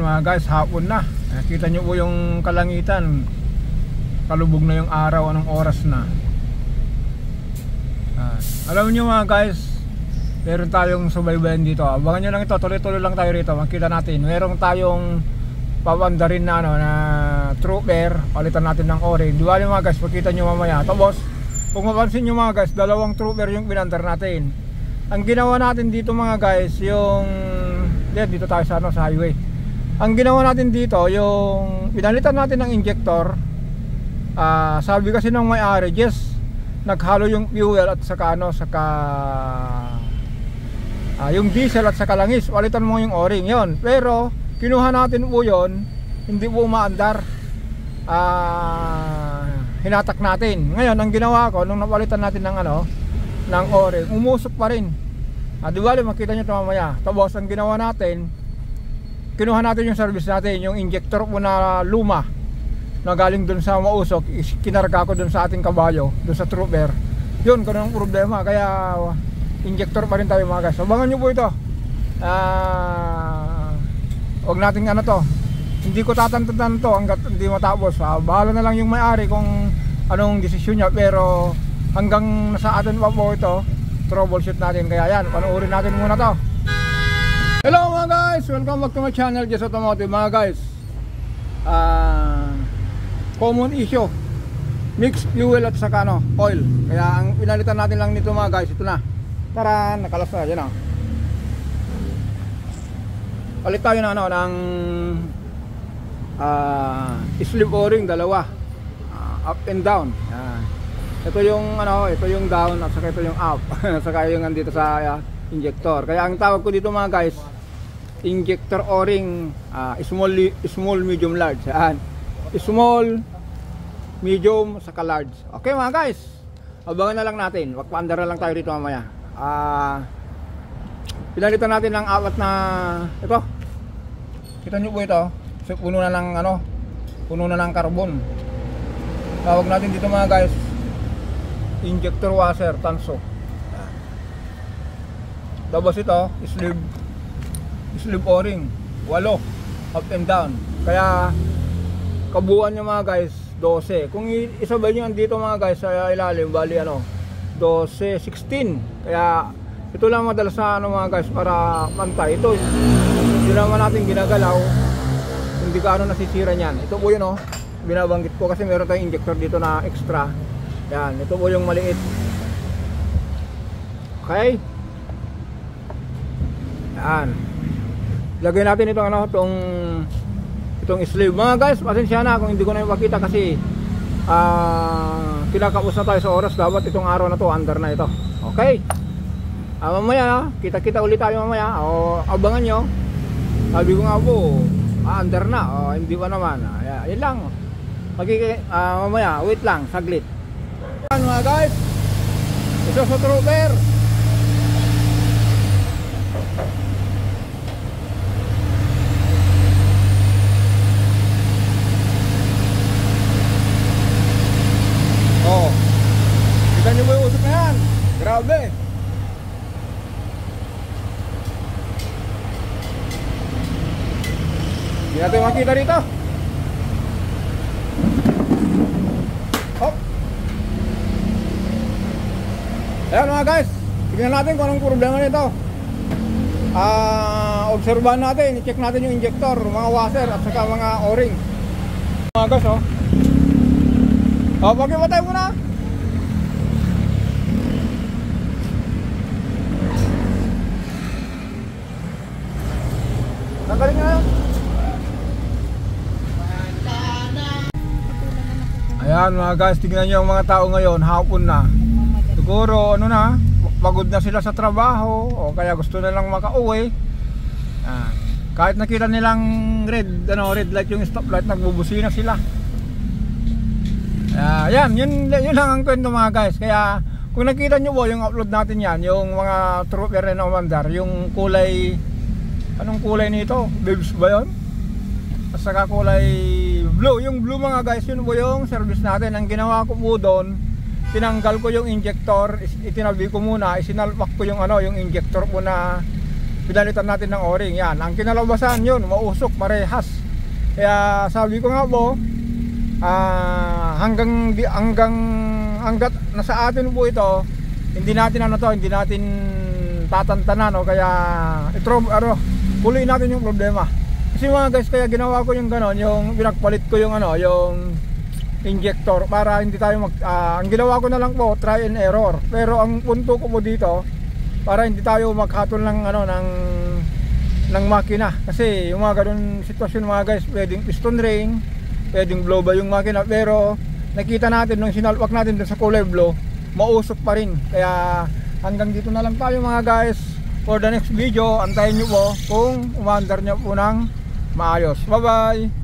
mga guys, hapon na. Nakita nyo po yung kalangitan. Kalubog na yung araw, anong oras na. Alam nyo mga guys, meron tayong subaybayan dito. Abangan nyo lang ito, tuloy-tuloy lang tayo rito. Makita natin, meron tayong papandarin na, na trooper. Palitan natin ng orange. Di ba mga guys, makita nyo mamaya. Tapos, kung mapansin nyo mga guys, dalawang trooper yung pinandar natin. Ang ginawa natin dito mga guys, yung dito tayo sa highway. Ang ginawa natin dito, yung pinalitan natin ng injector. Sabi kasi ng may-ari, yes, naghalo yung fuel at saka yung diesel at saka langis, palitan mo yung o-ring yon. Pero kinuha natin po yon, hindi po umaandar. Hinatak natin. Ngayon ang ginawa ko nung napalitan natin ng o-ring, umusok pa rin. Di ba, makita nyo ito mamaya. Tapos ang ginawa natin, kinuha natin yung service natin, yung injector po na luma na galing dun sa mausok, kinarga ko dun sa ating kabayo, dun sa trooper. Yun, ganun ang problema. Kaya injector pa rin tayo mga guys. Abangan nyo po ito. Huwag natin to, hindi ko tatantan to hanggat hindi matapos. Bahala na lang yung may-ari kung anong desisyon niya. Pero hanggang nasa atin pa po ito, troubleshoot natin. Kaya yan, panoorin natin muna to. Hello mga guys, welcome back to my channel, Jess Automotive. Mga guys, common issue, mixed fuel at saka oil. Kaya ang pinalitan natin lang nito mga guys, ito na. Tara, nakalas na yan. Palit tayo ng slip o-ring, dalawa, up and down. Ito yung down at saka ito yung up. Saka yung andito sa injector. Kaya ang tawag ko dito mga guys, injector o-ring, small, medium, large. Yan. Small, medium, saka large. Okay mga guys, abangan na lang natin. Magpaandar na lang tayo dito mamaya. Pinalitan natin ng apat na ito. Kita nyo po ito. So, puno na ng carbon. Tawag natin dito mga guys, injector washer, tanso. Tapos ito, slip o-ring, 8, up and down. Kaya kabuuan nyo mga guys, 12. Kung isabay nyo dito mga guys sa ilalim, bali 12, 16. Kaya ito lang madalas na mga guys para pantay. Ito, hindi naman natin ginagalaw, hindi ka nasisira niyan. Ito po yun binabanggit ko kasi meron tayong injector dito na extra. Yan, ito po yung maliit. Okay? Yan. Lagay natin itong sleeve. Mga guys, pasensya na kung hindi ko na ipakita kasi kinakaus na tayo sa oras. Dapat itong araw na to, under na ito. Okay? Mamaya, kita-kita ulit tayo mamaya. Abangan nyo. Sabi ko nga po, under na. Hindi pa naman. Yan lang. Mamaya, wait lang, saglit. Mga guys, ito sa trooper. Kita nyo ba yung usok na yan? Grabe. Hindi natin makita dito. Ayan mga guys, tignan natin kung anong problema nito. Obserbahan natin, i-check natin yung injector, mga washer at saka mga o-ring. Mga guys pakimatay muna. Nagaling na. Ayan mga guys, tignan nyo yung mga tao ngayon, hapon na. Siguro pagod na sila sa trabaho o kaya gusto na lang makauwi. Kahit nakita nilang red light yung stoplight, nagbubusina sila. Yun lang ang kwento mga guys. Kaya kung nakita nyo po yung upload natin yan, yung mga trooper na umandar, yung kulay, anong kulay nito? Babes ba yun? At saka kulay blue. Yung blue mga guys, yun po yung service natin. Ang ginawa ko po doon, tinanggal ko yung injector, itinabi ko muna, isinalpak ko yung yung injector po na pinalitan natin ng o-ring. Yan, ang kinalabasan yun, mausok parehas. Kaya sabi ko nga po, hanggat nasa atin po ito, hindi natin hindi natin tatantanan, no? Kaya puloy natin yung problema. Kasi mga guys, kaya ginawa ko yung ganon, yung pinagpalit ko yung yung injector para hindi tayo ang ginawa ko na lang po, try and error. Pero ang punto ko po dito, para hindi tayo maghatol ng ng makina. Kasi yung mga ganun sitwasyon mga guys, pwedeng piston ring, pwedeng blow ba yung makina, pero nakita natin nung sinalwak natin dun sa kulay blue, mausok pa rin. Kaya hanggang dito na lang tayo mga guys. For the next video, antayin nyo po kung umandar nyo po ng maayos. Bye bye!